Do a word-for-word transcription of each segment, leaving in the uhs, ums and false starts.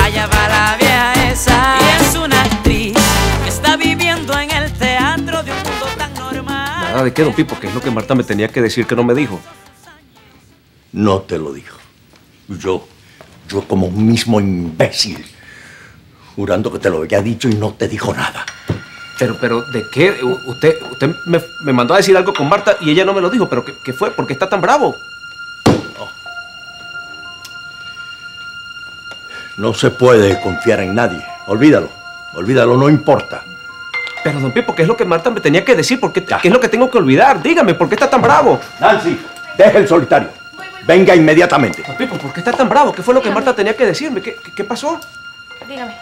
allá va la vieja esa. Y es una actriz que está viviendo en el teatro de un mundo tan normal. Nada de qué, don Pipo, que es lo que Marta me tenía que decir que no me dijo. No te lo dijo. Yo, yo como un mismo imbécil, jurando que te lo había dicho y no te dijo nada. Pero, pero, ¿de qué? Usted, usted me, me mandó a decir algo con Marta y ella no me lo dijo. ¿Pero qué, qué fue? ¿Por qué está tan bravo? No. No se puede confiar en nadie. Olvídalo. Olvídalo, no importa. Pero, don Pipo, ¿qué es lo que Marta me tenía que decir? ¿Por qué, ¿Qué es lo que tengo que olvidar? Dígame, ¿por qué está tan bravo? Nancy, deja el solitario. Venga inmediatamente. Don Pipo, ¿por qué está tan bravo? ¿Qué fue lo que Marta tenía que decirme? ¿Qué, qué, qué pasó? Dígame.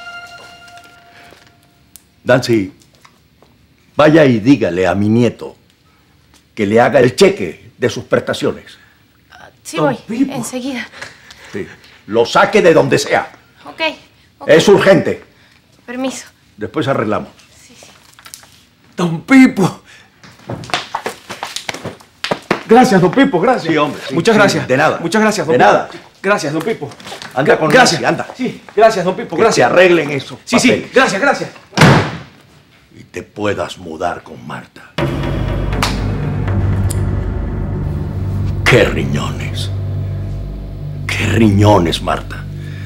Nancy, vaya y dígale a mi nieto que le haga el cheque de sus prestaciones. Sí, voy. Enseguida. Sí. Lo saque de donde sea. Ok. okay. Es urgente. Permiso. Después arreglamos. Sí, sí. Don Pipo. Gracias, don Pipo, gracias. Sí, hombre. Sí, Muchas sí, gracias. de nada. Muchas gracias, don De Pipo. nada. Gracias, don Pipo. Anda con gracias. Nancy, anda. Sí, gracias, don Pipo, Que gracias. se arreglen eso. Sí, sí, gracias, gracias. Y te puedas mudar con Marta. ¡Qué riñones! ¡Qué riñones, Marta!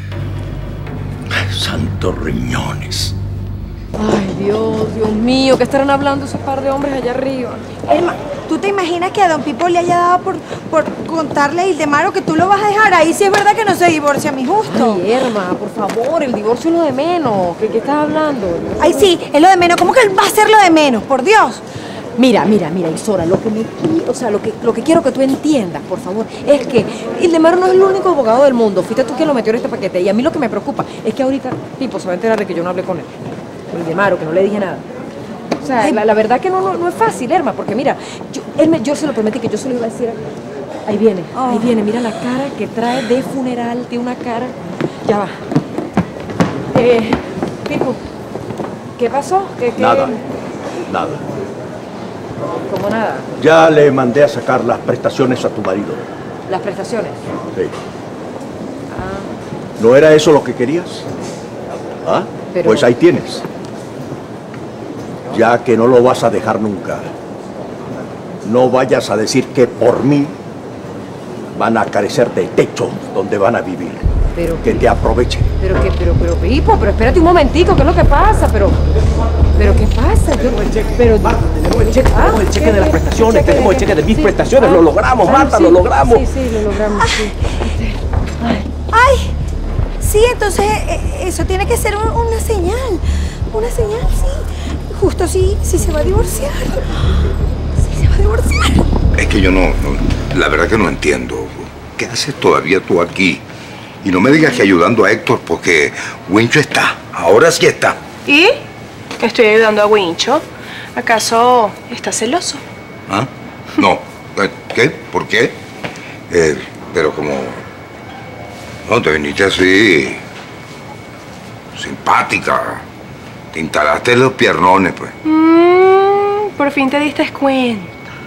¡Santos riñones! Ay, Dios, Dios mío, ¿qué estarán hablando esos par de hombres allá arriba? Elma, ¿tú te imaginas que a don Pipo le haya dado por, por contarle a Ildemaro que tú lo vas a dejar? Ahí sí es verdad que no se divorcia a mi justo. Ay, Irma, por favor, el divorcio es lo de menos. ¿Qué, qué estás hablando? Ay, sí, es lo de menos. ¿Cómo que él va a ser lo de menos? Por Dios. Mira, mira, mira, Isora, lo que me qui- o sea, lo que, lo que quiero que tú entiendas, por favor, es que Ildemaro no es el único abogado del mundo. Fuiste tú quien lo metió en este paquete. Y a mí lo que me preocupa es que ahorita Pipo se va a enterar de que yo no hablé con él. Ildemaro, que no le dije nada. O sea, la, la verdad que no, no, no es fácil, Irma, porque mira, yo, él me, yo se lo prometí que yo se lo iba a decir. A... Ahí viene, Oh. ahí viene, mira la cara que trae de funeral, tiene una cara. Ya va. Eh, Pipo, ¿qué pasó? ¿Qué, qué... Nada, nada. ¿Cómo nada? Ya le mandé a sacar las prestaciones a tu marido. Las prestaciones. Sí. Ah, ¿No era eso lo que querías? ¿Ah? Pero- Pues ahí tienes. Ya que no lo vas a dejar nunca, no vayas a decir que por mí van a carecer de techo donde van a vivir. pero Que te aprovechen. Pero que, pero, pero, Pipo, pero espérate un momentico, ¿qué es lo que pasa? Pero, pero, ¿qué pasa? Yo, pero, Marta, tenemos el cheque, Ah, tenemos el cheque ¿qué, de las qué? prestaciones, ¿Cheque de tenemos el qué? cheque de mis Sí. prestaciones, Ah, lo logramos, ah, Marta, sí. lo logramos. Sí, sí, lo logramos, sí. Ay, Ay, sí, entonces eh, eso tiene que ser un- una señal. Una señal, sí. Justo sí, sí se va a divorciar. Sí se va a divorciar. Es que yo no, no, la verdad que no entiendo. ¿Qué haces todavía tú aquí? Y no me digas que ayudando a Héctor porque Wincho está, ahora sí está. ¿Y? Estoy ayudando a Wincho. ¿Acaso está celoso? ¿Ah? No. ¿Qué? ¿Por qué? Eh, pero como... No, te viniste así... simpática. Te instalaste los piernones, pues. Mmm, por fin te diste cuenta.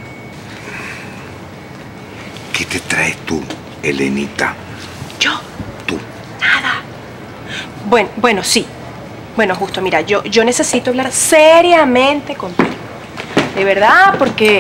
¿Qué te traes tú, Elenita? ¿Yo? Tú. Nada. Bueno, bueno, sí. Bueno, justo, mira, yo, yo necesito hablar seriamente contigo. De verdad, porque...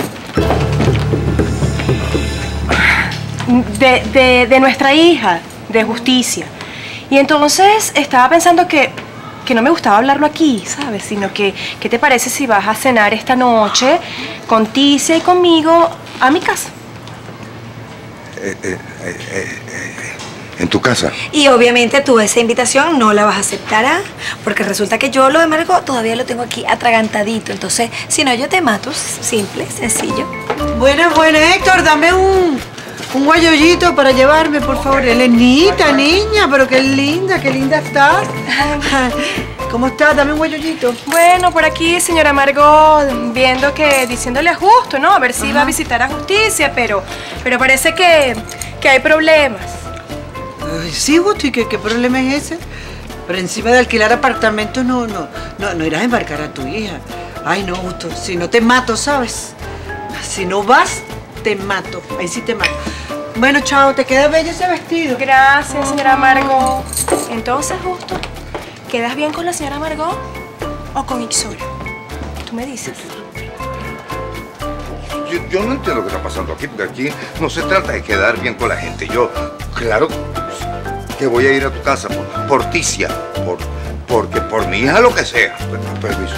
De, de, de nuestra hija, de Justicia. Y entonces estaba pensando que, que no me gustaba hablarlo aquí, ¿sabes? Sino que, ¿qué te parece si vas a cenar esta noche con Ticia y conmigo a mi casa? Eh, eh, eh, eh, eh, ¿En tu casa? Y obviamente tú esa invitación no la vas a aceptar, ¿ah? Porque resulta que yo lo de Margot todavía lo tengo aquí atragantadito. Entonces, si no, yo te mato. Simple, sencillo. Buenas, buenas, Héctor, dame un, un guayollito para llevarme, por favor. Elenita, niña, pero qué linda, qué linda estás. ¿Cómo estás? Dame un guayollito. Bueno, por aquí, señora Margot, viendo que, diciéndole a Justo, ¿no? A ver si iba a visitar a Justicia, pero, pero parece que, que hay problemas. Ay, sí, Gusto, ¿y qué, qué problema es ese? Pero encima de alquilar apartamentos no, no, no, no irás a embarcar a tu hija. Ay, no, Gusto, si no te mato, ¿sabes? Si no vas, te mato. Ahí sí te mato. Bueno, chao, te queda bello ese vestido. Gracias, señora Margot. Entonces, Justo, ¿quedas bien con la señora Margot o con Ixora? Tú me dices. Yo, yo no entiendo lo que está pasando aquí, porque aquí no se trata de quedar bien con la gente. Yo, claro, que voy a ir a tu casa por, por Ticia, por, porque por mi hija lo que sea. Permiso.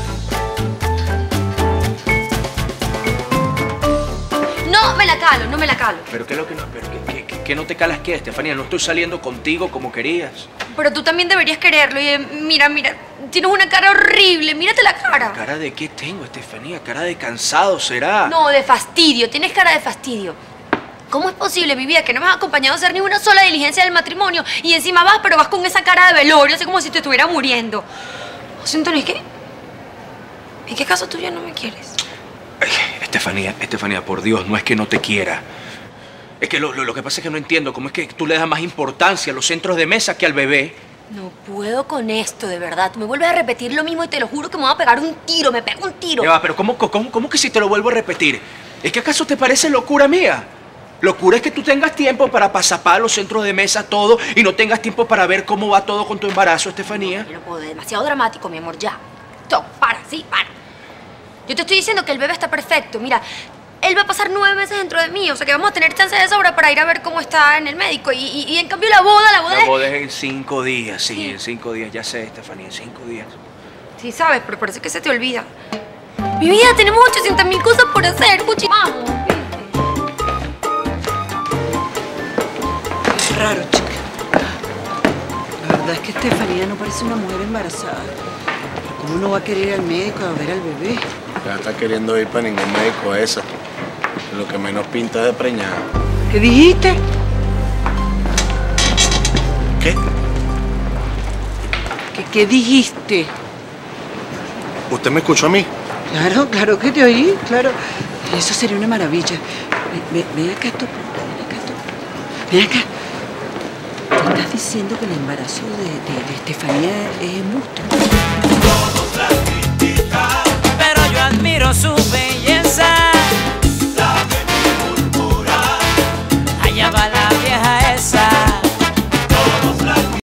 No me la calo, no me la calo. ¿Pero qué es lo que no, pero qué, qué, qué no te calas qué, Estefanía? No estoy saliendo contigo como querías. Pero tú también deberías quererlo. Y eh, mira, mira, tienes una cara horrible. Mírate la cara. ¿Cara de qué tengo, Estefanía? ¿Cara de cansado será? No, de fastidio. Tienes cara de fastidio. ¿Cómo es posible, mi vida, que no me has acompañado a hacer ni una sola diligencia del matrimonio y encima vas, pero vas con esa cara de velorio, así como si te estuviera muriendo? José Antonio, ¿es que... ¿En qué caso tú ya no me quieres? Ay, Estefanía, Estefanía, por Dios, no es que no te quiera. Es que lo, lo, lo que pasa es que no entiendo cómo es que tú le das más importancia a los centros de mesa que al bebé. No puedo con esto, de verdad. Tú me vuelves a repetir lo mismo y te lo juro que me voy a pegar un tiro, me pego un tiro. Ya va, pero ¿cómo, cómo, cómo que si te lo vuelvo a repetir? ¿Es que acaso te parece locura mía? Locura es que tú tengas tiempo para pasapar los centros de mesa, todo, y no tengas tiempo para ver cómo va todo con tu embarazo, Estefanía. No, no puedo, demasiado dramático, mi amor, ya. Stop, para, sí, para. Yo te estoy diciendo que el bebé está perfecto. Mira, él va a pasar nueve meses dentro de mí, o sea que vamos a tener chance de sobra para ir a ver cómo está en el médico. Y, y, y en cambio la boda, la boda La es... boda es en cinco días, sí, Sí. en cinco días, ya sé, Estefanía, en cinco días. Sí, sabes, pero parece que se te olvida. Mi vida, tenemos ochocientas mil cosas por hacer, Puchi. Vamos. Es raro, chica. La verdad es que Estefanía no parece una mujer embarazada. ¿Cómo no va a querer ir al médico a ver al bebé? Ya está queriendo ir para ningún médico esa. Lo que menos pinta es de preñada. ¿Qué dijiste? ¿Qué? ¿Qué, qué dijiste? ¿Usted me escuchó a mí? Claro, claro que te oí, claro. Eso sería una maravilla. Ven, ven acá tú, ven acá tú. Ven acá. ¿Te estás diciendo que el embarazo de, de, de Estefanía es embuste? Pero yo admiro su